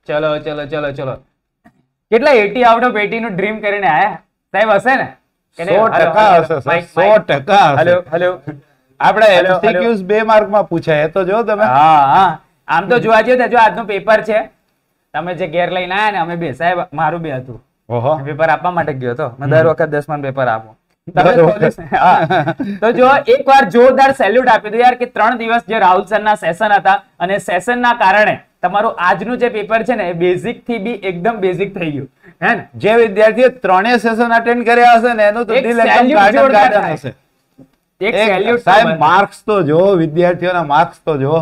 ચલો ચલો ચલો ચલો કેટલા 80 આઉટ ઓફ 80 નું ડ્રીમ કરીને આયા સાહેબ? હશે ને? 100% હશે સર, 100% હેલો હેલો આપણે એમસીક્યુઝ 2 માર્ક માં પૂછાય એ તો જો તમે. હા હા, આમ તો જોવા જઈએ તો જો આજનું પેપર છે, તમે જે ઘેર લઈને આયા ને, અમે બે સાહેબ મારું બે હતું. ઓહો, પેપર આપવા માટે ગયો તો મેં. દર વખત 10માં પેપર આપું. તો જો એકવાર જોરદાર સેલ્યુટ આપી દો યાર કે 3 દિવસ જે રાહુલ સર ના સેશન હતા અને સેશન ના કારણે તમારું આજનું જે પેપર છે ને એ બેઝિક થી બી એકદમ બેઝિક થઈ ગયું હે ને. જે વિદ્યાર્થીઓ 3 સેશન અટેન્ડ કર્યા હશે ને એનું તો દિલ એકદમ ગાર્ડન હશે. એક સેલ્યુટ સાહેબ, માર્ક્સ તો જો, વિદ્યાર્થીઓના માર્ક્સ તો જો,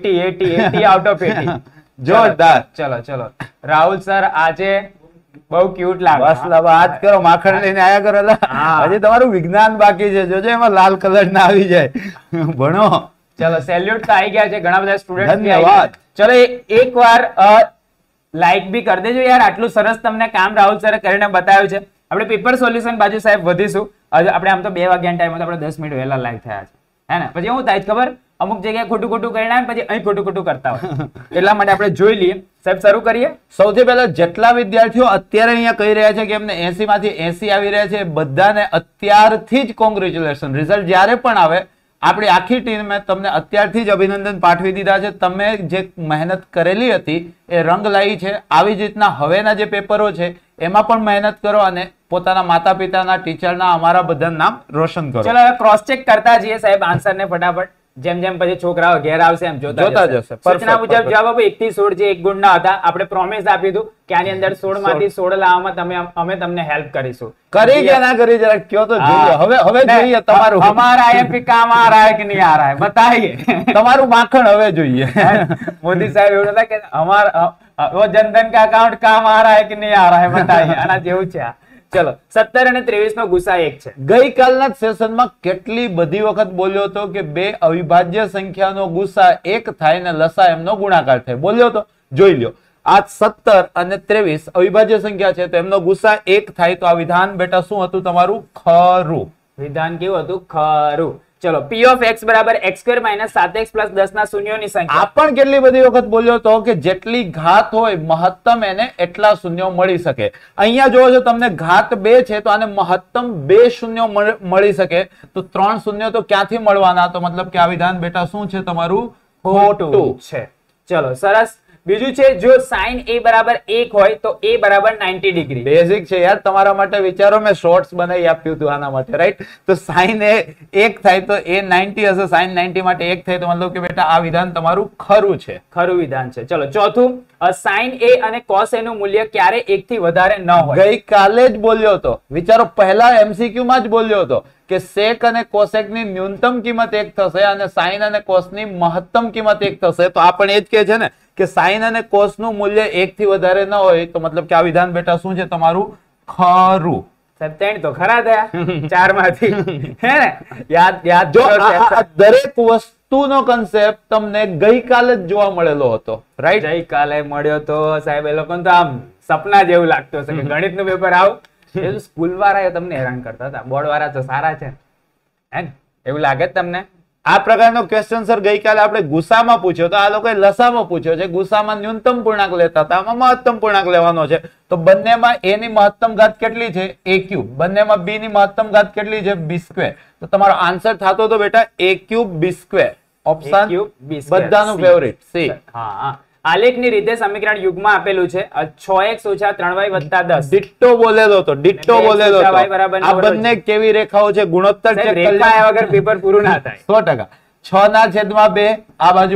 80 આઉટ ઓફ 80 જોરદાર. ચલો ચલો રાહુલ સર આજે બહુ ક્યુટ લાગે. બસ લવ આજ કરો, માખણ લઈને આયા કરો. હજી તમારું વિજ્ઞાન બાકી છે, જોજો એમાં લાલ કલર ના આવી જાય. ભણો. ચલો સેલ્યુટ તો આવી ગયા છે, ઘણા બધા સ્ટુડન્ટ. ધન્યવાદ. ચલો એકવાર લાઈક બી કરી દેજો યાર, આટલું સરસ તમને કામ રાહુલ સરે કરીને બતાવ્યું છે. આપણે પેપર સોલ્યુશન બાજુ સાહેબ વધીશું. આપણે આમ તો 2 વાગ્યાના ટાઈમ આપણે 10 મિનિટ વહેલા લાઈવ થયા છે હે ને. પછી હું થાય ખબર, અમુક જગ્યાએ ખોટું ખોટું કરીને આવે પછી અહીં ખોટું ખોટું કરતા હોય, એટલા માટે આપણે જોઈ લઈએ. સાહેબ શરૂ કરીએ. સૌથી પહેલા જેટલા વિદ્યાર્થીઓ અત્યારે અહીંયા કહી રહ્યા છે કે એમને 80 માંથી 80 આવી રહ્યા છે, બધાને અત્યારથી જ કોંગ્રેચ્યુલેશન. રિઝલ્ટ જ્યારે પણ આવે આપણી આખી ટીમે તમને અત્યારથી જ અભિનંદન પાઠવી દીધા છે. તમે જે મહેનત કરેલી હતી એ રંગ લાવી છે. આવી જ રીતના હવેના જે પેપરો છે એમાં પણ મહેનત કરો અને પોતાના માતા પિતાના, ટીચરના, અમારા બધાના નામ રોશન કરો. ચલો હવે ક્રોસ ચેક કરતા જઈએ સાહેબ આન્સર ને ફટાફટ. જેમ જેમ પછી છોકરાઓ ઘેર આવશે એમ જોતા જશે. સૂચના મુજબ જવાબ આપો 1 થી 16 જે 1 ગુણના હતા. આપણે પ્રોમિસ આપી દીધું કે આની અંદર 16 માંથી 16 લાવવામાં અમે તમને હેલ્પ કરીશું. કરી કે ના કરી જરા કયો તો જોઈએ. હવે જોઈએ તમારું. હમારા એ કામ આ રહા હે કે નહીં આ રહા હે બતાઈએ. તમારું માખણ હવે જોઈએ. મોદી સાહેબ એવું હતા કે હમારા वो जनधन का अकाउंट काम आ रहा है कि नहीं आ रहा है बताइए. આના જેવું છે. ચલો 17 અને 23 નો ગુસા 1 છે. ગઈકાલના સેશનમાં કેટલી બધી વખત બોલ્યો હતો કે બે અવિભાજ્ય સંખ્યાનો ગુસા 1 થાય ને લસા એમનો ગુણાકાર થાય. બોલ્યો હતો, જોઈ લ્યો. આ 17 અને 23 અવિભાજ્ય સંખ્યા છે તો એમનો ગુસા 1 થાય તો આ વિધાન બેટા શું હતું તમારું? ખરું. વિધાન કેવું હતું? ખરું. ચલો p of x બરાબર x² - 7x + 10 ના શૂન્યોની સંખ્યા. આ પણ કેટલી બધી વખત બોલ્યો હતો કે જેટલી ઘાત હોય મહત્તમ એને એટલા શૂન્યો મળી શકે. અહીંયા જોવો છો તમને ઘાત 2 છે તો આને મહત્તમ 2 શૂન્યો મળી શકે. તો 3 શૂન્યો તો ક્યાંથી મળવાના? તો મતલબ કે આ વિધાન બેટા શું છે તમારું? ખોટું છે. ચલો સરસ. બીજું છે જો sin a બરાબર 1 હોય તો a બરાબર 90 ડિગ્રી. બેઝિક છે યાર તમારા માટે. વિચારો, મેં શોર્ટ્સ બનાવી આપ્યું હતું આના માટે, રાઈટ? તો sin a 1 થાય તો a 90 હશે. sin 90 માટે 1 થાય તો મતલબ કે બેટા આ વિધાન તમારું ખરું છે. ખરું વિધાન છે. ચલો ચોથું, sin a અને cos a નું મૂલ્ય ક્યારે 1 થી વધારે ન હોય. ગઈકાલે જ બોલ્યો હતો. વિચારો, પહેલા MCQ માં જ બોલ્યો હતો કે sec અને cosec ની ન્યૂનતમ કિંમત 1 થશે અને sin અને cos ની મહત્તમ કિંમત 1 થશે. તો આ પણ એ જ કહે છે ને કે sin અને cos નું મૂલ્ય 1 થી વધારે ન હોય તો મતલબ કે આ વિધાન બેટા શું છે તમારું? ખરું. સાહેબ 3 તો ખરા થયા 4 માંથી હે ને. યાદ જો દરેક વસ્તુનો કન્સેપ્ટ તમને ગઈકાલે જ જોવા મળેલો હતો, રાઈટ? ગઈકાલે મળ્યો તો સાહેબ એ લોકોને તો આમ સપના જેવું લાગતું હશે કે ગણિતનું પેપર આવ. એ તો સ્કૂલ વાળા તમને હેરાન કરતા હતા. બોર્ડ વાળા તો સારા છે હે ને, એવું લાગે તમને? આ પ્રકારનો ક્વેશ્ચન સર ગઈકાલે આપણે ગુસામાં પૂછ્યો તો આ લોકોએ લસામાં પૂછ્યો છે. ગુસામાં ન્યૂનતમ પૂર્ણાંક લેતા હતા, આમાં મહત્તમ પૂર્ણાંક લેવાનો છે. તો બંનેમાં a ની મહત્તમ ઘાત કેટલી છે? a³. બંનેમાં b ની મહત્તમ ઘાત કેટલી છે? b². તો તમારો આન્સર થતો તો બેટા a³ b². ઓપ્શન બધાનું ફેવરિટ સી. હા, આલેખની રીતે સમીકરણ યુગમાં આપેલું છે 6x - 3y + 10. ડિટ્ટો બોલેલો હતો, ડિટ્ટો બોલેલો હતો. આ બંને કેવી રેખાઓ છે? ગુણોત્તર ચેક કરી લો. વગર પેપર પૂરું ના થાય. 100%. 6/2, આ બાજુ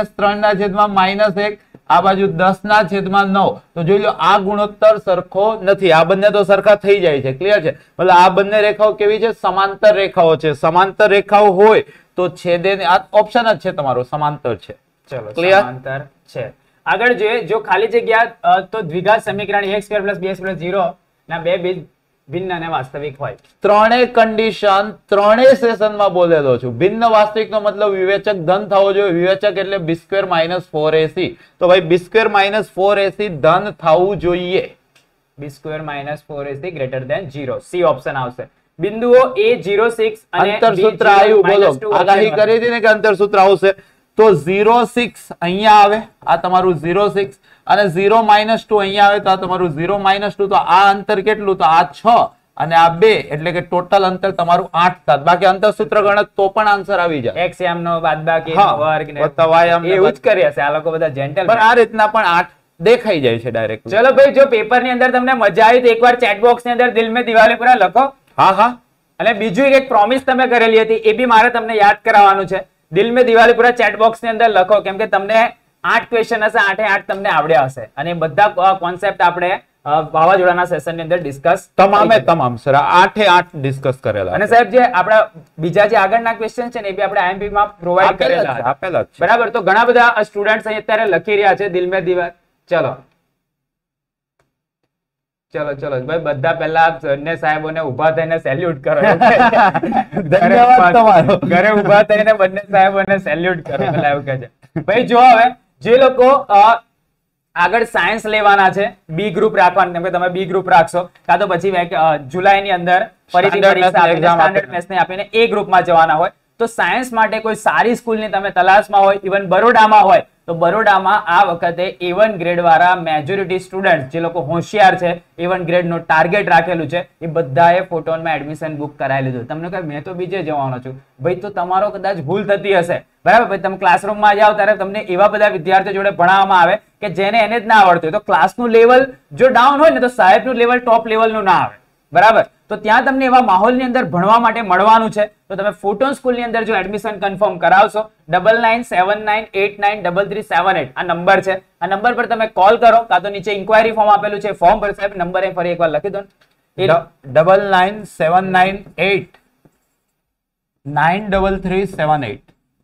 -3/-1, આ બાજુ 10/9. તો જોઈ લો આ ગુણોત્તર સરખો નથી. આ બંને તો સરખા થઈ જાય છે. ક્લિયર છે? મતલબ આ બંને રેખાઓ કેવી છે? સમાંતર રેખાઓ છે. સમાંતર રેખાઓ હોય તો છેદે આ ઓપ્શન જ છે તમારો, સમાંતર છે. ચલો સમાંતર છે. આગળ જોઈએ, જો ખાલી જગ્યા તો દ્વિઘાત સમીકરણ x² + bx + 0 ના બે બીજ ભિન્ન અને વાસ્તવિક હોય. ત્રણેય કન્ડિશન ત્રણેય સેશનમાં બોલેલો છું. ભિન્ન વાસ્તવિક નો મતલબ વિવેચક ધન થવો જોઈએ. વિવેચક એટલે b² - 4ac. તો ભાઈ b² - 4ac ધન થવું જોઈએ. b² - 4ac > 0. સી ઓપ્શન આવશે. બિંદુઓ a 0 6 અને અંતરસૂત્ર આવ્યું. બોલો, આગાહી કરી હતી ને કે અંતરસૂત્ર આવશે. તો 0.6 અહીંયા આવે, આ તમારું 0.6 અને 0-2 અહીંયા આવે તો આ તમારું 0-2. તો આ અંતર કેટલું? તો આ 6 અને આ 2 એટલે કે ટોટલ અંતર તમારું 8 થાય. બાકી અંતર સૂત્ર ગણત તો પણ આન્સર આવી જાય. એક્સએમ નો બાદબાકી વર્ગ ને વત્તા y એવું જ કરી હશે આ લોકો બધા જેન્ટલ. પણ આ રીતના પણ 8 દેખાઈ જાય છે ડાયરેક્ટ. ચલો ભાઈ, જો પેપર ની અંદર તમને મજા આવી તો એકવાર ચેટ બોક્સ ની અંદર દિલ મેં દિવાલે પૂરા લખો. હા. અને બીજું એક પ્રોમિસ તમે કરેલી હતી એ બી મારે તમને યાદ કરાવવાનું છે. દિલ મેં દિવાલે પૂરા ચેટ બોક્સ ની અંદર લખો, કેમ કે તમને 8 ક્વેશ્ચન હશે, 8 તમને આવડ્યા હશે અને બધા કોન્સેપ્ટ આપણે વાવાઝોડાના સેશન ની અંદર ડિસ્કસ તમામ સર 8 ડિસ્કસ કરેલા. અને સાહેબ જે આપણા બીજા જે આગળના ક્વેશ્ચન છે ને એ બી આપણે આઈએમપી માં પ્રોવાઈડ કરેલા આપેલા છે. બરાબર, તો ઘણા બધા સ્ટુડન્ટ્સ અહીં અત્યારે લખી રહ્યા છે દિલ મેં દિવાલ. ચલો ભાઈ, બધા પહેલા બંને સાહેબોને ઉભા થઈને સેલ્યુટ કરો. ધન્યવાદ તમારો. ઘરે ઉભા થઈને બંને સાહેબોને સેલ્યુટ કરો પેલા એવું કહે છે. ભાઈ જો હવે જે લોકો આગળ સાયન્સ લેવાના છે, બી ગ્રુપ રાખવાનું, કેમ કે તમે બી ગ્રુપ રાખશો કાં તો પછી જુલાઈ ની અંદર ફરીથી પરીક્ષા આપીને સ્ટાન્ડર્ડ મેથ્સ ને આપીને એ ગ્રુપમાં જવાના હોય તો સાયન્સ માટે કોઈ સારી સ્કૂલની તમે તલાશમાં હોય, ઇવન બરોડામાં હોય તો બરોડામાં આ વખતે A1 ગ્રેડ વાળા મેજોરિટી સ્ટુડન્ટ જે લોકો હોશિયાર છે, A1 ગ્રેડ નું ટાર્ગેટ રાખેલું છે, એ બધાએ ફોટોનમાં એડમિશન બુક કરાવી લીધું. તમને કહે મેં તો બીજે જવાનો છું, ભાઈ તો તમારો કદાચ ભૂલ થતી હશે, બરાબર. ભાઈ તમે ક્લાસરૂમમાં જાઓ ત્યારે તમને એવા બધા વિદ્યાર્થીઓ જોડે ભણાવવામાં આવે કે જેને એને જ ના આવડતું હોય, તો ક્લાસનું લેવલ જો ડાઉન હોય ને તો સાહેબનું લેવલ ટોપ લેવલનું ના આવે, બરાબર. તો ત્યાં તમને એવા માહોલની અંદર ભણવા માટે મળવાનું છે. તો તમે ફોટોન સ્કૂલની અંદર જો એડમિશન કન્ફર્મ કરાવશો 9979893378 આ નંબર છે. આ નંબર પર તમે કોલ કરો કાં તો નીચે ઇન્ક્વાયરી ફોર્મ આપેલું છે, ફોર્મ પર સાહેબ નંબર એ ફરી એકવાર લખી દો. 9979893378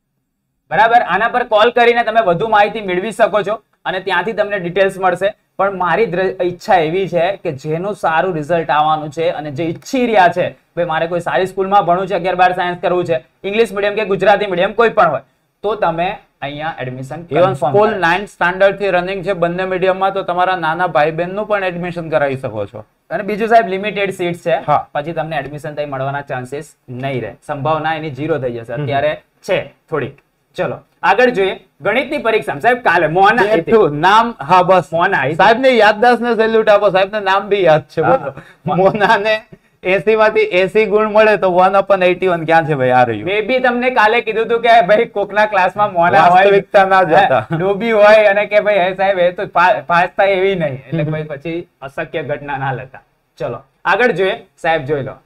બરાબર. આના પર કોલ કરીને તમે વધુ માહિતી મેળવી શકો છો અને ત્યાંથી તમને ડિટેલ્સ મળશે. પણ મારી ઈચ્છા એવી છે કે જેનું સારું રિઝલ્ટ આવવાનું છે અને જે ઈચ્છી રહ્યા છે ભાઈ મારે કોઈ સારી સ્કૂલમાં ભણવું છે, 11-12 સાયન્સ કરવું છે, ઇંગ્લિશ મીડિયમ કે ગુજરાતી મીડિયમ કોઈ પણ હોય, તો તમે અહીંયા એડમિશન સ્કૂલ 9th સ્ટાન્ડર્ડ થી રનિંગ છે બંને મીડિયમમાં, તો તમારા નાના ભાઈ બહેન નું પણ એડમિશન કરાવી શકો છો. અને બીજું સાહેબ લિમિટેડ સીટ્સ છે, પછી તમને એડમિશન થઈ મળવાના ચાન્સીસ નહીં રહે, સંભાવના એની 0 થઈ જશે. અત્યારે છે થોડીક. ચલો આગળ જોઈએ ગણિતની પરીક્ષા. સાહેબ કાલે મોના નામ, હા બસ મોના સાહેબ ને યાદદાસ્ત ને સેલ્યુટ આપો. સાહેબ ને નામ બી યાદ છે. મોના ને 80 માંથી 80 ગુણ મળે તો 1/81 ક્યાં છે ભાઈ? આ રહ્યું. મે બી તમને કાલે કીધું હતું કે ભાઈ કોકના ક્લાસમાં મોના હોય, વાસ્તવિકતા ના જતા ડોબી હોય અને કે ભાઈ હે સાહેબ એ તો પાસ થાય એવી નહીં, એટલે ભાઈ પછી અશક્ય ઘટના ના લેતા. ચલો આગળ જોઈએ સાહેબ, જોઈ લો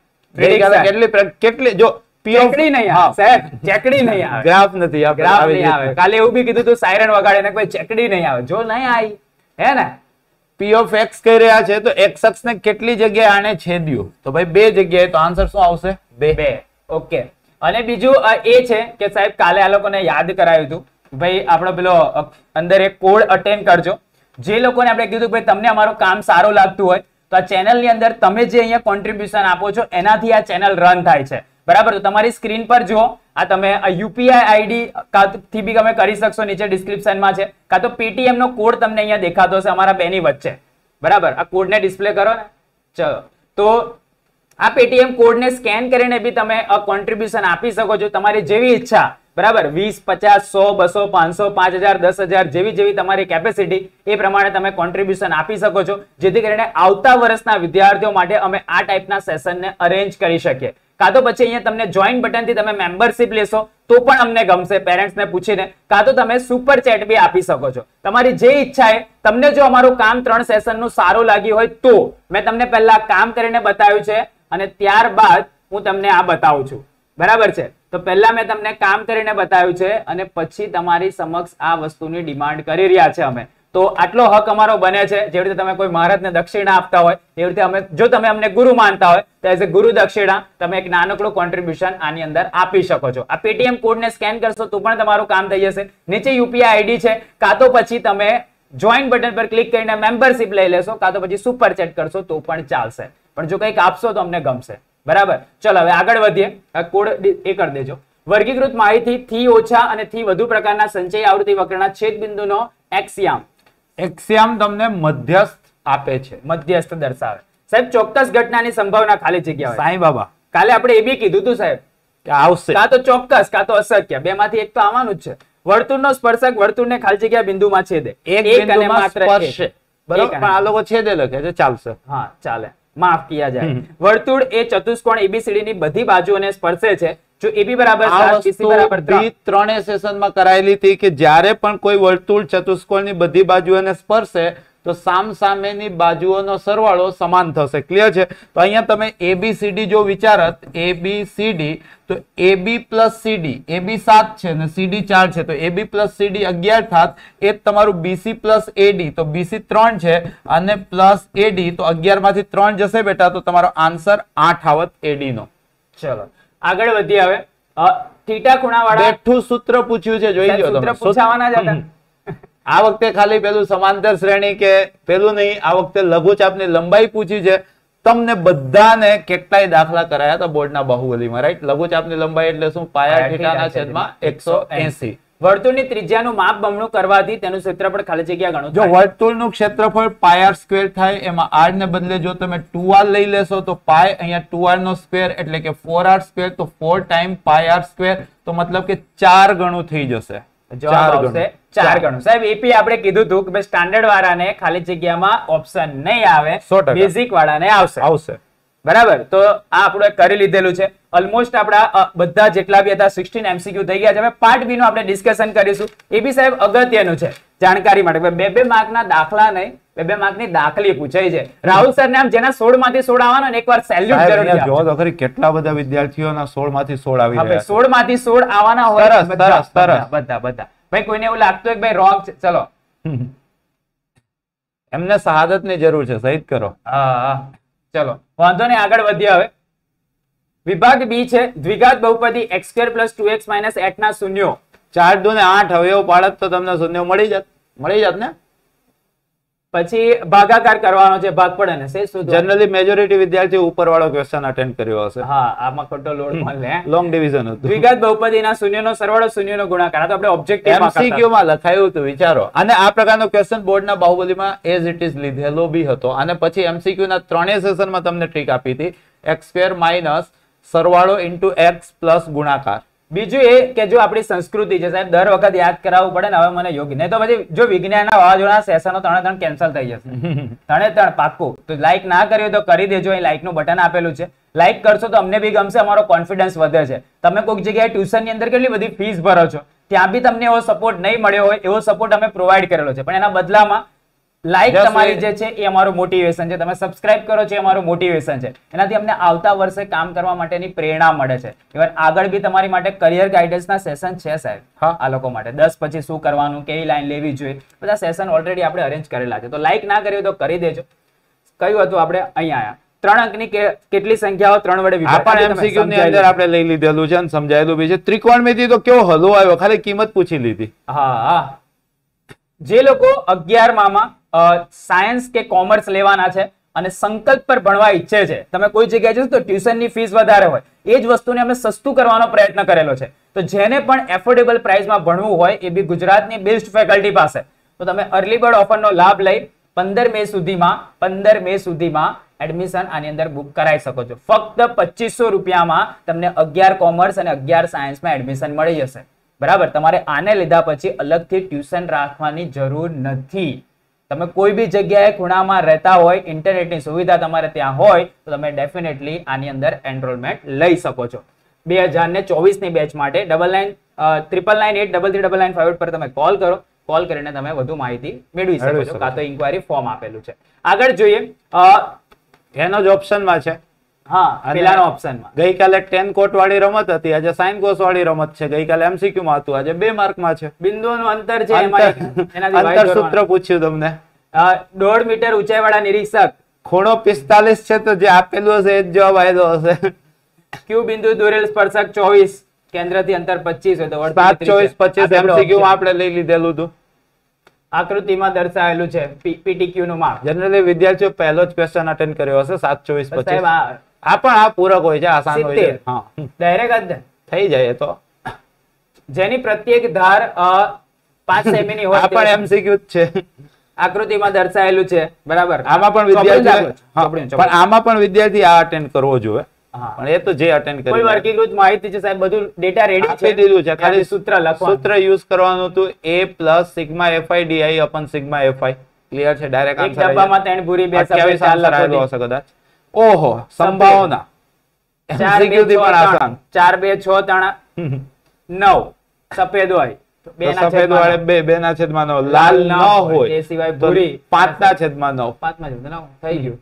કેટલી જો ચેકડી નહીં આવે સાહેબ, ચેકડી નહીં આવે, ગ્રાફ નથી આવે. કાલે એવું બી કીધું તું સાયરન વગાડે ને કોઈ ચેકડી નહીં આવે, જો નહીં આવી હે ને. P of x કહી રહ્યા છે તો x અક્ષ ને કેટલી જગ્યાએ આને છેદ્યું? તો ભાઈ 2 જગ્યાએ. તો આન્સર શું આવશે? 2. ઓકે. અને બીજું એ છે કે સાહેબ કાલે આ લોકોને યાદ કરાવ્યું હતું ભાઈ આપણો પેલો અંદર એક કોડ અટેન્ડ કરજો. જે લોકોને આપણે કીધું ભાઈ તમને અમારું કામ સારું લાગતું હોય તો આ ચેનલ ની અંદર તમે જે અહીંયા કોન્ટ્રીબ્યુશન આપો છો એનાથી આ ચેનલ રન થાય છે, બરાબર. તો તમારી સ્ક્રીન પર જુઓ, આ તમે યુપીઆઈ આઈડી થી બી તમે કરી શકશો, નીચે ડિસ્ક્રિપ્શનમાં છે, કાં તો પેટીએમ નો કોડ તમને અહીંયા દેખાતો હશે અમારા બેની વચ્ચે, બરાબર. આ કોડને ડિસ્પ્લે કરો ને. ચલો તો આ પેટીએમ કોડને સ્કેન કરીને બી તમે કોન્ટ્રીબ્યુશન આપી શકો છો તમારી જેવી ઈચ્છા, બરાબર. 20, 50, 100, 200, 500, 5000, 10,000 જેવી તમારી કેપેસિટી એ પ્રમાણે તમે કોન્ટ્રીબ્યુશન આપી શકો છો, જેથી કરીને આવતા વર્ષના વિદ્યાર્થીઓ માટે અમે આ ટાઈપના સેશનને અરેન્જ કરી શકીએ. કાં તો પછી અહીંયા તમને જોઈન બટનથી તમે મેમ્બરશિપ લેશો તો પણ અમને ગમશે પેરેન્ટ્સને પૂછીને, કાં તો તમે સુપર ચેટ બી આપી શકો છો. તમારી જે ઈચ્છા છે. તમને જો અમારું કામ 3 સેશનનું સારું લાગ્યું હોય તો મેં તમને પહેલા કામ કરીને બતાવ્યું છે અને ત્યારબાદ હું તમને આ બતાવું છું, બરાબર છે. તો પહેલા મેં તમને કામ કરીને બતાવ્યું છે અને પછી તમારી સમક્ષ આ વસ્તુની ડિમાન્ડ કરી રહ્યા છે અમે. તો આટલો હક અમારો બને છે, જેવી રીતે તમે કોઈ મહારાજને દક્ષિણા આપતા હોય એવી રીતે અમે, જો તમે અમને ગુરુ માનતા હોય તો એઝ એ ગુરુ દક્ષિણા તમે એક નાનકડું કોન્ટ્રીબ્યુશન આની અંદર આપી શકો છો. આ પેટીએમ કોડને સ્કેન કરશો તો પણ તમારું કામ થઈ જશે. નીચે યુપીઆઈ આઈડી છે, કાં તો પછી તમે જોઈન બટન પર ક્લિક કરીને મેમ્બરશિપ લઈ લેશો, કાં તો પછી સુપર ચેટ કરશો તો પણ ચાલશે. પણ જો કંઈક આપશો તો અમને ગમશે, બરાબર. ચલો હવે આગળ વધીએ. આ કોડ એ કરી દેજો. વર્ગીકૃત માહિતી થી ઓછા અને થી વધુ પ્રકારના સંચય આવૃત્તિ વક્રના છેદબિંદુનો એક્સિયામ. એક્સિયામ તમને મધ્યસ્થ આપે છે, મધ્યસ્થ દર્શાવે. સાહેબ ચોક્કસ ઘટનાની સંભાવના ખાલી જગ્યા હોય. સાંઈ બાબા કાલે આપણે એ બી કીધું હતું સાહેબ કે આવશે, કાં તો ચોક્કસ કાં તો અશક્ય, બેમાંથી એક તો આવવાનું જ છે. વર્તુળનો સ્પર્શક વર્તુળને ખાલી જગ્યા બિંદુમાં છેદે. એક એક અને બિંદુમાં માત્ર એક. સ્પર્શે. બરાબર, એક અને પણ આ લોકો છેદે લખે છે, ચાલશે. હા ચાલે, માફ કિયા જાય. વર્તુળ એ ચતુષ્કોણ ABCD ની બધી બાજુઓને સ્પર્શે છે. જો AB બરાબર આ 7, BC વસ્તુ બરાબર 3. બી ત્રણે સેશનમાં કરાયેલી હતી કે જ્યારે પણ કોઈ વર્તુળ ચતુષ્કોણની બધી બાજુઓને સ્પર્શે તો સામસામેની બાજુઓનો સરવાળો સમાન થશે. ક્લિયર છે? તો અહીંયા તમે ABCD જો વિચારત, ABCD તો AB પ્લસ CD, AB 7 છે ને CD 4 છે, તો AB પ્લસ CD 11 થાત. એ જ તમારું BC પ્લસ AD, તો BC 3 છે અને પ્લસ AD, તો 11 માંથી 3 જશે બેટા, તો તમારો આન્સર 8 આવત AD નો. ચલો આગળ વધીએ હવે. થીટા ખૂણાવાળા બેઠું સૂત્ર પૂછ્યું છે, જોઈ લો સૂત્ર તમે. પૂછાવાના જ હતા. આ વખતે ખાલી પેલું સમાંતર શ્રેણી કે પેલું નહીં, આ વખતે લઘુચાપની લંબાઈ પૂછી છે. તમને બધાને કેટલાય દાખલા કરાયા હતા બોર્ડના બાહુબલીમાં, રાઈટ? લઘુચાપની લંબાઈ એટલે શું? પાયા થીટાના છેદમાં 180. વર્તુળની ત્રિજ્યાનું માપ બમણું કરવાથી તેનું ક્ષેત્રફળ ખાલી જગ્યા ગણું જો થાય. વર્તુળનું ક્ષેત્રફળ પાય સ્ક્વેર થાય, એમાં r ને બદલે જો તમે 2r લઈ લેશો તો પાય અહીંયા 2r નો સ્ક્વેર એટલે કે 4r સ્ક્વેર, તો 4 ટાઈમ પાય r સ્ક્વેર, તો મતલબ કે 4 ગણું થઈ જશે. જવાબ આવશે 4 ગણું. સાહેબ એપી આપણે કીધું હતું કે ભાઈ સ્ટાન્ડર્ડ વાળાને ખાલી જગ્યામાં ઓપ્શન નહીં આવે, 100%. બેઝિક વાળાને આવશે. આવશે. બરાબર, તો આ આપણે કરી લીધેલું છે. ઓલમોસ્ટ આપણા બધા જેટલા બી હતા 16 MCQ થઈ ગયા છે. હવે પાર્ટ બી નું આપણે ડિસ્કશન કરીશું. એ બી સાહેબ અગત્યનું છે જાણકારી માટે. બે માર્કના દાખલા નહીં, બે માર્કની દાખલી પૂછાય છે. રાહુલ સર ને આમ જેના 16 માંથી 16 આવવાનો ને એકવાર સેલ્યુટ જરૂર જો તો ખરી કેટલા બધા વિદ્યાર્થીઓના 16 માંથી 16 આવી રહ્યા છે. 16 માંથી 16 આવવાના હોય સરસ, સરસ, સરસ. બધા ભાઈ કોઈને એવું લાગતું હોય કે ભાઈ રોંગ છે, ચલો એમને શહાદત ની જરૂર છે, શહીદ કરો. હા ચલો વાંધો નહીં, આગળ વધીએ હવે. વિભાગ બી છે દ્વિઘાત બહુપદી x² + 2x - 8 ના શૂન્યો. 4 દુ ને 8 અવયવ પાડત તો તમને શૂન્ય મળી જાત ને. પછી ભાગાકાર કરવાનો છે, ભાગફળ અને શેષ શોધવાનો. જનરલી મેજોરિટી વિદ્યાર્થીઓ ઉપરવાળો ક્વેશ્ચન અટેન્ડ કર્યો હશે. હા આમાં ખોટો લોડ મળે. લોંગ ડિવિઝન હતું. દ્વિઘાત બહુપદીના શૂન્યનો સરવાળો, શૂન્યનો ગુણાકાર. આ તો આપણે ઓબ્જેક્ટિવ MCQ માં લખાયું હતું, વિચારો. અને આ પ્રકારનો ક્વેશ્ચન બોર્ડના બાહુબલીમાં એઝ ઇટ ઇઝ લીધેલો બી હતો. અને પછી MCQ ના ત્રણેય સેશનમાં તમને ટ્રીક આપી હતી, x² - સરવાળો ઇન્ટુ x પ્લસ ગુણાકાર. બીજું એ કે જો આપણી સંસ્કૃતિ છે સાહેબ, દર વખત યાદ કરાવવું પડે ને. હવે મને યોગ્ય નહીં તો પછી જો વિજ્ઞાનના વાવાઝોડા સેશનો 3 કેન્સલ થઈ જશે. 3 પાક્કું. તો લાઈક ના કર્યું તો કરી દેજો. અહીં લાઈક નું બટન આપેલું છે, લાઈક કરશો તો અમને બી ગમશે, અમારો કોન્ફિડન્સ વધે છે. તમે કોઈક જગ્યાએ ટ્યુશન ની અંદર કેટલી બધી ફીસ ભરો છો, ત્યાં બી તમને એવો સપોર્ટ નહીં મળ્યો હોય, એવો સપોર્ટ અમે પ્રોવાઈડ કરેલો છે. પણ એના બદલામાં લાઈક તમારી જે છે એ અમારું મોટિવેશન છે, તમે સબસ્ક્રાઇબ કરો છો એ અમારું મોટિવેશન છે. એનાથી અમને આવતા વર્ષે કામ કરવા માટેની પ્રેરણા મળે છે. ઇવન આગળ બી તમારી માટે કરિયર ગાઈડન્સના સેશન છે સાહેબ, આ લોકો માટે 10 પછી શું કરવાનું, કેવી લાઈન લેવી જોઈએ, બધા સેશન ઓલરેડી આપણે અરેન્જ કરેલા છે. તો લાઈક ના કર્યું તો કરી દેજો. કયું હતું આપણે અહીંયા આયા 3 અંકની કેટલી સંખ્યાઓ 3 વડે વિભાજિત. આ પણ MCQ ની અંદર આપણે લઈ લીધેલું છે અને સમજાયેલું બી છે. ત્રિકોણમિતિ તો કેવો હલવો આવ્યો, ખાલી કિંમત પૂછી લીધી. હા જે લોકો 11 માં સાયન્સ કે કોમર્સ લેવાના છે અને સંકલ્પ પર ભણવા ઈચ્છે છે, તમે કોઈ જગ્યાએ જશો તો ટ્યુશનની ફીસ વધારે હોય, એ જ વસ્તુને અમે સસ્તું કરવાનો પ્રયત્ન કરેલો છે. તો જેને પણ એફોર્ડેબલ પ્રાઇસમાં ભણવું હોય એ બી ગુજરાતની બેસ્ટ ફેકલ્ટી પાસે, તો તમે અર્લી બર્ડ ઓફરનો લાભ લઈ 15 મે સુધીમાં એડમિશન આની અંદર બુક કરાવી શકો છો. ફક્ત 2500 રૂપિયામાં તમને 11 કોમર્સ અને 11 સાયન્સમાં એડમિશન મળી જશે. બરાબર, તમારે આને લીધા પછી અલગથી ટ્યુશન રાખવાની જરૂર નથી. તમે કોઈ બી જગ્યાએ ખૂણામાં રહેતા હોય, ઇન્ટરનેટની સુવિધા તમારે ત્યાં હોય તો તમે ડેફિનેટલી આની અંદર એનરોલમેન્ટ લઈ શકો છો. 2024 ની બેચ માટે 9998339958 પર તમે કોલ કરો. કોલ કરીને તમે વધુ માહિતી મેળવી શકો છો, કાં તો ઇન્ક્વાયરી ફોર્મ આપેલું છે. આગળ જોઈએ, એનો જ ઓપ્શનમાં છે. હા પેલાનો ઓપ્શનમાં ગઈકાલે 10 કોટ વાળી રમત હતી, આજે સાઇન કોસ વાળી રમત છે. ગઈકાલે MCQ માં હતું, આજે 2 માર્કમાં છે. બિંદુઓનું અંતર છે, એનાથી અંતર સૂત્ર પૂછ્યું તમને. 1.5 મીટર ઊંચાઈવાળા નિરીક્ષક, ખૂણો 45 છે, તો જે આપેલું હશે એ જ જવાબ આવેલો હશે. ક્યુ બિંદુ દોરેલ સ્પર્શક 24, કેન્દ્રથી અંતર 25 હોય તો 7, 24, 25 MCQ માં આપણે લઈ લીધેલું હતું. આકૃતિમાં દર્શાવેલું છે PTQ નું માપ. જનરલી વિદ્યાર્થીઓ પહેલો જ ક્વેશ્ચન અટેન્ડ કર્યો હશે. 7, 24, 25. સાહેબ આ પણ આ પૂરક હોય છે, આસાન હોય છે. હા ડાયરેક્ટ જ થઈ જાય તો. જેની પ્રત્યેક ધાર 5 સેમી ની હોય, આ પણ MCQ જ છે. આકૃતિમાં દર્શાવેલું છે. બરાબર, આમાં પણ વિદ્યાર્થી આ અટેન્ડ કરવો જોઈએ. હા. પણ એ તો જે અટેન્ડ કોઈ કરી લે. વર્ગીકૃત માહિતી છે સાહેબ, બધું ડેટા રેડી આપી દીધું છે, ખાલી સૂત્ર લખવાનું. સૂત્ર યુઝ કરવાનું હતું a plus sigma fi di upon sigma fi. Clear છે? ડાયરેક્ટ એક આન્સર ડબ્બામાં 3 ભૂરી 2 સફેદ 28 4 આન્સર આવ્યો લખોટી. હશે કદાચ. ઓહો, સંભાવના 4 MCQ 2 થી પણ 6 આસાન. 4 2 6 3 9 સફેદ હોય તો તો 2 ના સફેદ છેદમાં વાળે 2 ના છેદમાં 9, લાલ ન હોય એ સિવાય તો ભૂરી 5 ના છેદમાં 9. 5 માં જવું થઈ ગયું.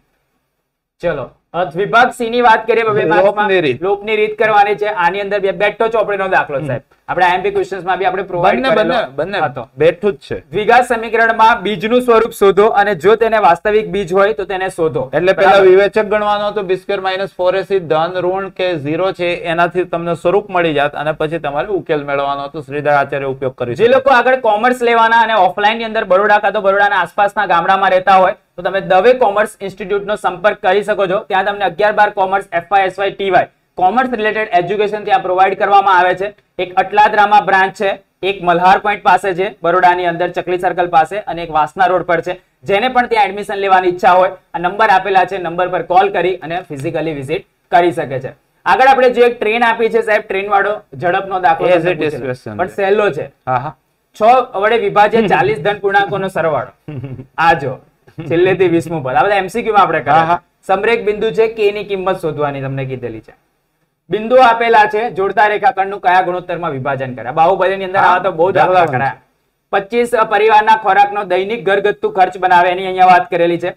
ચલો વિભાગ સી ની વાત કરીએ. હવે લોપની રીત. લોપની રીત કરવાની છે. આની અંદર બેઠો ચોપડીનો દાખલો સાહેબ આપણે આઈએમપી ક્વેશ્ચન્સ માં બી આપણે પ્રોવાઈડ બંને કરેલો બંને હતો. બેઠું જ છે. દ્વિઘાત સમીકરણમાં બીજનું સ્વરૂપ શોધો અને જો તેને વાસ્તવિક બીજ હોય તો તેને શોધો. એટલે પેલા વિવેચક ગણવાનો હતો b² - 4ac ધન ઋણ કે 0 છે એનાથી તમને સ્વરૂપ મળી જાત અને પછી તમારે ઉકેલ મેળવવાનો હતો. શ્રીધર આચાર્ય ઉપયોગ કરી જે લોકો આગળ કોમર્સ લેવાના અને ઓફલાઈન ની અંદર બરોડા કાં તો બરોડાના આસપાસના ગામડામાં રહેતા હોય તો તમે દવે કોમર્સ ઇન્સ્ટિટ્યૂટનો સંપર્ક કરી શકો છો. ત્યાં તમને 11-12 commerce FY SY TY commerce related education ત્યાં પ્રોવાઈડ કરવામાં આવે છે. એક અટલાદરામાં બ્રાન્ચ છે, એક મલ્હાર પોઈન્ટ પાસે છે બરોડાની અંદર ચકલી સર્કલ પાસે, અને એક વાસના રોડ પર છે. જેને પણ ત્યાં એડમિશન લેવાની ઈચ્છા હોય આ નંબર આપેલા છે, નંબર પર કોલ કરી અને ફિઝિકલી વિઝિટ કરી શકે છે. આગળ આપણે જે એક ટ્રેન આપી છે સાહેબ, ટ્રેન વાળો ઝડપનો દાખલો As it is question પણ સહેલો છે. હા હા 6 વડે વિભાજ્ય 40 ધન પૂર્ણાંકોનો સરવાળો. આ જો છેલ્લેથી 20મું પદ. આ બધા MCQ માં આપણે કર્યા. સમરેખ બિંદુ છે k ની કિંમત શોધવાની તમને કીધેલી છે. બિંદુ આપેલા છે, જોડતા રેખાખંડનું કયા ગુણોત્તરમાં વિભાજન કર્યા. બાહુબલીની અંદર આવા તો બહુ દાખલા કર્યા. 25 પરિવારના ખોરાકનો દૈનિક ઘરગથ્થુ ખર્ચ બનાવે એની અહીંયા વાત કરેલી છે.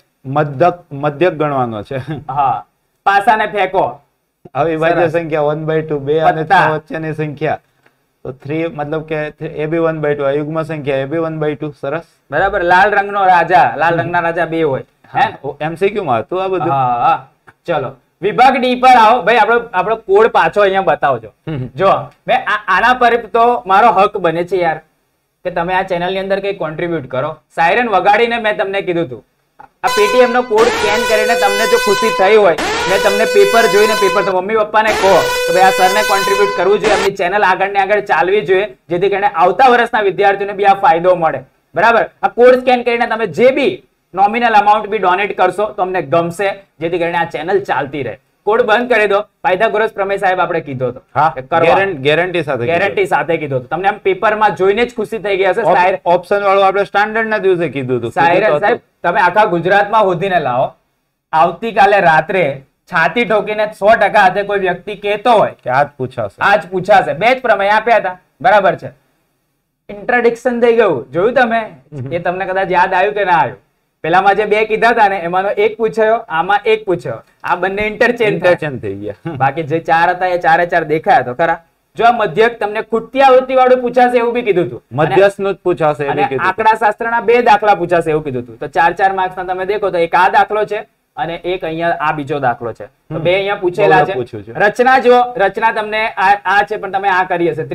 મધ્યક ગણવાનો છે. હા, પાસાને ફેંકો. અવિભાજ્ય સંખ્યા 1/2 2 અને 6 વચ્ચેની સંખ્યા તો 3 મતલબ કે ab 1/2 અયુગ્મ સંખ્યા ab 1/2. સરસ, બરાબર. લાલ રંગનો રાજા, લાલ રંગના રાજા બે હોય હે. MCQ માં હતું આ બધું. હા, ચલો વિભાગ ડી પર આવો ભાઈ. આપણો કોડ પાછો અહીંયા બતાવજો. જો મેં આના પર તો મારો હક બને છે યાર કે તમે આ ચેનલ ની અંદર કઈ કોન્ટ્રીબ્યુટ કરો. સાયરન વગાડીને મેં તમને કીધું હતું આ પેટીએમ નો કોડ સ્કેન કરીને તમને જો ખુશી થઈ હોય, મેં તમને પેપર જોઈને પેપર તો મમ્મી પપ્પાને કહો કે ભાઈ આ સરને કોન્ટ્રીબ્યુટ કરવું જોઈએ, એમની ચેનલ આગળ ને આગળ ચાલવી જોઈએ, જેથી કરીને આવતા વર્ષના વિદ્યાર્થીઓને બી આ ફાયદો મળે. બરાબર. આ કોડ સ્કેન કરીને તમે જે બી નોમિનલ અમાઉન્ટ બી ડોનેટ કરશો તો અમને ગમશે, જેથી કરીને આ ચેનલ ચાલતી રહે. કોડ બંધ કરી દો. પાયથાગોરસ પ્રમેય સાહેબ આપણે કીધો હતો. ગેરંટી સાથે કીધો હતો. તમને આમ પેપરમાં જોઈને જ ખુશી થઈ ગઈ હશે. ઓપ્શન વાળું આપણે સ્ટાન્ડર્ડ ના દિવસે કીધું હતું. સાહેબ તમે આખા ગુજરાતમાં શોધીને લાવો. આવતીકાલે રાત્રે છાતી ઠોકીને 100% હાથે કોઈ વ્યક્તિ કહેતો હોય કે આજ પૂછાશે. બે જ પ્રમેય આપ્યા હતા. બરાબર છે. ઇન્ટ્રોડક્શન થઈ ગયું. જોયું તમે? એ તમને કદાચ યાદ આવ્યું કે ના આવ્યું? પેલામાં જે બે કીધા હતા ને એમાંનો એક પૂછ્યો, આમાં એક પૂછ્યો. આ બંને ઇન્ટરચેન્જ થઈ ગયા. બાકી જે 4 હતા એ 4 દેખાયા તો ખરા. જો આ મધ્યક તમને ખૂટતી આવૃત્તિ વાળું પૂછાશે એવું બી કીધું હતું. મધ્યસ્થનું જ પૂછાશે અને આંકડા શાસ્ત્રના 2 દાખલા પૂછાશે એવું કીધું હતું. તો 4 માર્ક્સ ના તમે દેખો તો એક આ દાખલો છે અને એક અહીંયા આ બીજો દાખલો છે. તો 2 અહીંયા પૂછેલા છે. રચના જો રચના તમને આ છે પણ તમે આ કરી હશે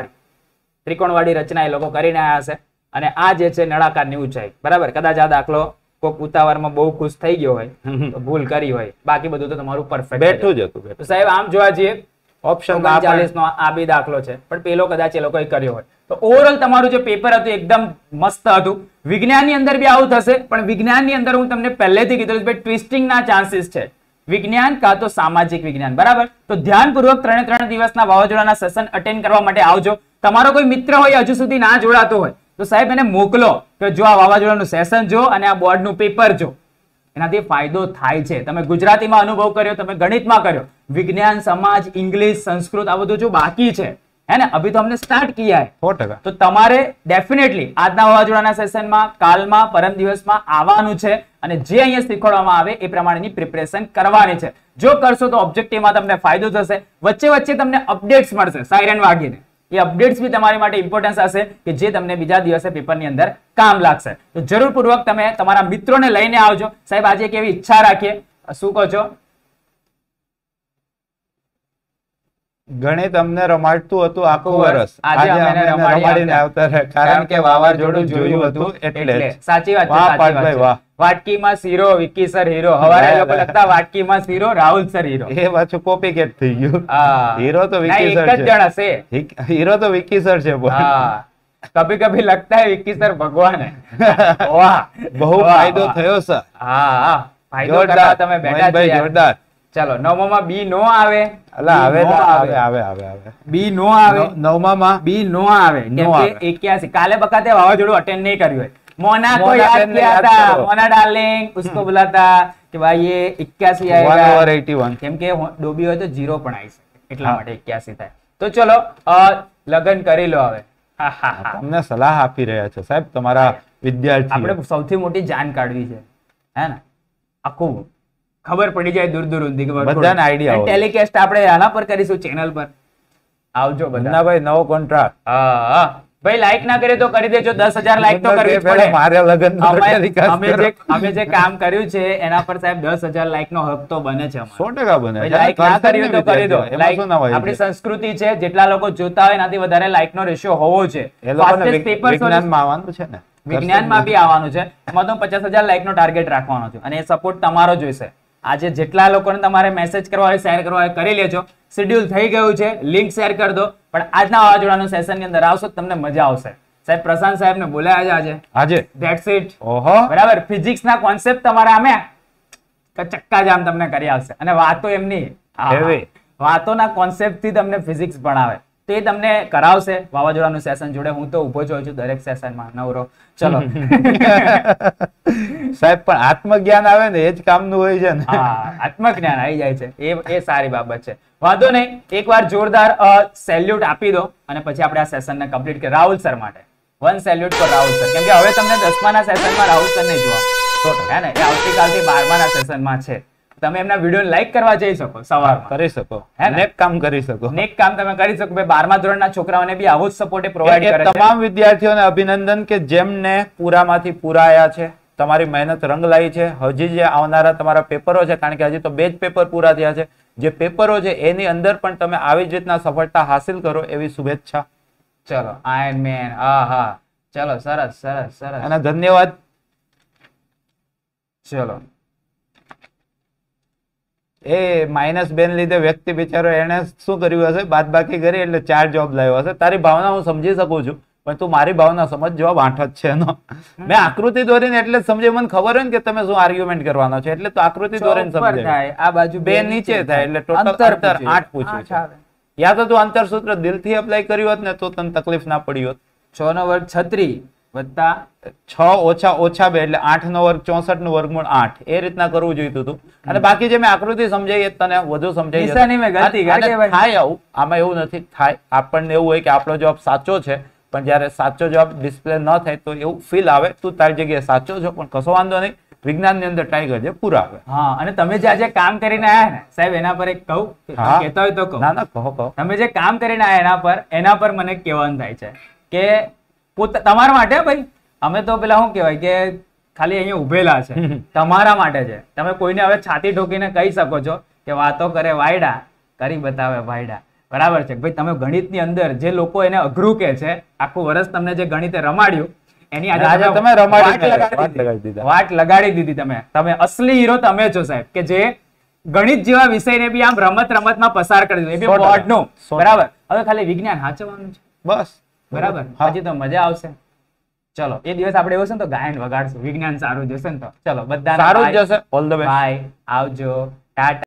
ત્રિકોણવાળી રચના એ લોકો કરીને આયા હશે. અને આ જે છે નળાકારની ઊંચાઈ. બરાબર. કદાચ આ દાખલો કોક ઉતાવળમાં બહુ ખુશ થઈ ગયો હોય તો ભૂલ કરી હોય. બાકી બધું તો તમારું પરફેક્ટ બેઠું જ હતું. તો સાહેબ આમ જોવા જઈએ ઓપ્શન 39 નો આ બી દાખલો છે પણ પેલો કદાચ એ લોકોએ કર્યો હોય. તો ઓવરઓલ તમારું જે પેપર હતું એકદમ મસ્ત હતું. વિજ્ઞાનની અંદર બી આવું થશે, પણ વિજ્ઞાનની અંદર હું તમને પહેલેથી કીધું કે ટ્વિસ્ટિંગ ના ચાન્સીસ છે. વિજ્ઞાન કાં તો સામાજિક વિજ્ઞાન. બરાબર. તો ધ્યાનપૂર્વક 3 દિવસના વાવાઝોડાના સેશન અટેન્ડ કરવા માટે આવજો. તમારો કોઈ મિત્ર હોય હજુ સુધી ના જોડાતો હોય તો સાહેબ એને મોકલો કે જો આ વાવાઝોડાનું સેશન જો અને આ બોર્ડનું પેપર જો, એનાથી ફાયદો થાય છે. તમે ગુજરાતીમાં અનુભવ કર્યો, તમે ગણિતમાં કર્યો, વિજ્ઞાન, સમાજ, ઇંગ્લિશ, સંસ્કૃત આ બધું જો બાકી છે है ना, अभी तो हमने स्टार्ट किया है 100%. तो તમારે ડેફિનેટલી આજના વાવાઝોડાના સેશનમાં કાલમાં પરમ દિવસમાં આવવાનું છે અને જે અહીંયા શીખવાડવામાં આવે એ પ્રમાણેની પ્રિપેરેશન કરવાની છે. જો કરશો તો ઓબ્જેક્ટિવમાં તમને ફાયદો થશે. વચ્ચે વચ્ચે તમને અપડેટ્સ મળશે સાયરન વાગીને. એ અપડેટ્સ બી તમારી માટે ઇમ્પોર્ટન્સ હશે કે જે તમને બીજા દિવસે પેપરની અંદર કામ લાગશે. તો જરૂર પૂર્વક તમે તમારા મિત્રોને લઈને આવજો. સાહેબ આજે એક એવી ઈચ્છા રાખીએ, શું કહો છો? ગણિત અમને રમાડતું હતું આખું વર્ષ, આજે અમે રમાડીને આવતા રહે કારણ કે વાવાઝોડું જોયું હતું એટલે. સાચી વાત છે. વાટકીમાં શીરો, વિકી સર હીરો. હવારે લોકો લખતા વાટકીમાં શીરો, રાહુલ સર હીરો. એ પાછું કોપી કેટ થઈ ગયું. હીરો તો વિકી સર છે. એક જ જણ હશે. હીરો તો વિકી સર છે. કભી કભી લગતા હૈ વિકી સર ભગવાન હૈ. વાહ, બહુ ફાયદો થયો સર. હા, ફાયદો કરવા તમે બેઠા છો. જોરદાર. ચલો નવમામાં બી નો આવે, અલા B આવે નો આવે આવે આવે આવે બી નો આવે, નવમામાં બી નો આવે કેમ નો કે આવે. 81 કાલે બકાતે વાવાઝોડું અટેન્ડ નહીં કર્યું હોય. મોના को मोना याद बहन ने किया याद था, करो. मोना डार्लिंग उसको बोला था कि भाई ये 81 1 आएगा over 81. કેમ કે ડોબી હોય તો 0 પણ આવી શકે એટલા હા. માટે 81 થાય. તો ચલો લગન કરી લો હવે. હા હા હા. તમને સલાહ આપી રહ્યા છે સાહેબ તમારા વિદ્યાર્થીઓ. આપણે સૌથી મોટી જાન કાઢવી છે હે ને, આખું ખબર પડી જાય દૂર દૂર સુધી બધાને idea હોય. ટેલિકાસ્ટ આપણે આના પર કરીશું ચેનલ પર. આવજો બધા. મુન્નાભાઈ નવો કોન્ટ્રાક્ટ. હા ભાઈ લાઈક ના કરે તો કરી દેજો. 10,000 લાઈક તો કરવી જ પડે. મારે લગન અમે જે કામ કર્યું છે એના પર સાહેબ 10,000 લાઈક નો હક તો બને છે અમારો. 100% બને ભાઈ છે. લાઈક ના કર્યું તો કરી દો. એમાં શું નવાઈ આપણી છે? સંસ્કૃતિ છે, જેટલા લોકો જોતા હોય એનાથી વધારે લાઈક નો રેશિયો હોવો છે. એ લોકોને Fastest paper વિજ્ઞાનમાં આવવાનું છે ને. વિજ્ઞાનમાં બી આવવાનું છે. એમાં તો 50,000 લાઈક નો ટાર્ગેટ રાખવાનો છે અને એ સપોર્ટ તમારો જોઈશે. આજે જેટલા લોકોને તમારે મેસેજ કરવા હોય, શેર કરવા હોય કરી લેજો. શેડ્યુલ થઈ ગયું છે, લિંક શેર કરી દો. પણ આજના વાવાઝોડાનું સેશન ની અંદર આવશો તમને મજા આવશે. સાહેબ પ્રશાંત સાહેબ ને બોલાયા છે આજે. That's it. ઓહો બરાબર. ફિઝિક્સ ના કોન્સેપ્ટ તમારા આમે ચક્કા જામ તમને કરી આવશે અને વાતો એમની Heavy. વાતોના કોન્સેપ્ટ થી તમને ફિઝિક્સ ભણાવે તો એ તમને કરાવશે વાવાઝોડાનું સેશન જોડે. હું તો ઊભો છું દરેક સેશનમાં નવરો. ચલો સાહેબ પણ આત્મજ્ઞાન આવે ને એ જ કામનું હોય છે ને. હા આત્મજ્ઞાન આવી જાય છે એ સારી બાબત છે. વાંધો નહીં, એકવાર જોરદાર સેલ્યુટ આપી દો અને પછી આપણે આ સેશનને કમ્પ્લીટ કરીએ. રાહુલ સર માટે 1 સેલ્યુટ ફોર રાહુલ સર, કેમ કે હવે તમને 10માના સેશનમાં રાહુલ સર નહીં જોવા હે ને. એ આવતીકાલથી 12માના સેશનમાં છે. તમે એમના વિડીયો લાઈક કરવા જઈ શકો સવારમાં, કરી શકો હે ને? નેક કામ કરી શકો. નેક કામ તમે કરી શકો. ભાઈ 12મા ધોરણના છોકરાઓને બી આવો જ સપોર્ટ પ્રોવાઈડ એ કરે છે. તમામ વિદ્યાર્થીઓને અભિનંદન કે જેમને પૂરામાંથી પૂરા આયા છે. તમારી મહેનત રંગ લાવી છે. હજી જે આવનારા તમારા પેપરો છે, કારણ કે હજી તો 2 જ પેપર પૂરા થયા છે, જે પેપરો છે એની અંદર પણ તમે આવી જ રીતના સફળતા હાસિલ કરો એવી શુભેચ્છા. ચલો આયર્ન મેન. હા હા ચલો સરસ સરસ સરસ. અને ધન્યવાદ. ચલો એ -2 લીધે વ્યક્તિ બિચારો એને શું કર્યું હશે, બાદબાકી કરી એટલે 4 જોબ લાવ્યો હશે. તારી ભાવના હું સમજી શકું છું, પણ તું મારી ભાવના સમજ. જવાબ 8 જ છે એનો. મેં આકૃતિ દોરીને એટલે જ સમજે. મને ખબર હોય ને કે તમે શું આર્ગ્યુમેન્ટ કરવાનો છે એટલે તો આકૃતિ દોરીને ઉપર સમજાય. થાય, આ બાજુ 2 નીચે થાય એટલે ટોટલ અંતર 8 પૂછ્યું છે. યા તો તું અંતર સૂત્ર દિલથી એપ્લાય કર્યું હોત ને તો તને તકલીફ ના પડી હોત. 6 નો વર્ગ 36 વત્તા 6 ઓછા ઓછા 2 એટલે 8 નો વર્ગ 64 નું વર્ગમૂળ 8 એ રીતના કરવું જોઈતું હતું. અને બાકી જે મેં આકૃતિ સમજાઈ એ તને વધુ સમજાઈ જશે. નિશાની મેં ગલતી કરી કે ભાઈ? થાય આવું, આમાં એવું નથી. થાય આપણને એવું હોય કે આપણો જવાબ સાચો છે, પણ જ્યારે સાચો જવાબ ડિસ્પ્લે ન થાય તો એવું ફીલ આવે તું તારી જગ્યાએ સાચો છો, પણ કશો વાંધો નહીં. વિજ્ઞાનની અંદર ટ્રાય કરજે, પૂરા આવે. હા અને તમે જે આજે કામ કરીને આયા ને સાહેબ એના પર એક કહું, હા. કહેતા હોય તો કહું. ના ના કહો કહો. તમે જે કામ કરીને આયા એના પર મને કહેવાનું થાય છે કે તમારા માટે ભાઈ, અમે તો પેલા શું કહેવાય કે ખાલી અહીંયા ઉભેલા છે તમારા માટે છે. તમે કોઈને હવે છાતી ઠોકીને કહી શકો છો કે વાતો કરે વાયડા, કરી બતાવે ભાઈડા. બરાબર છે ભાઈ. તમે ગણિતની અંદર જે લોકો એને અઘરું કે છે, આખું વર્ષ તમને જે ગણિતે રમાડ્યું એની આજે તમે રમાડી વાટ લગાડી દીધી. તમે અસલી હીરો તમે છો સાહેબ, કે જે ગણિત જેવા વિષયને બી આમ રમતમાં પસાર કરી દીધું, એ બી બોર્ડનો. બરાબર. હવે ખાલી વિજ્ઞાન સાચવવાનું છે બસ. બરાબર. પછી તો મજા આવશે. ચલો એ દિવસ આપણે એવું છે ને તો ગાયન વગાડશું. વિજ્ઞાન સારું જશે ને તો ચલો બધા સારું જ જશે. All the best. બાય, આવજો, ટાટા.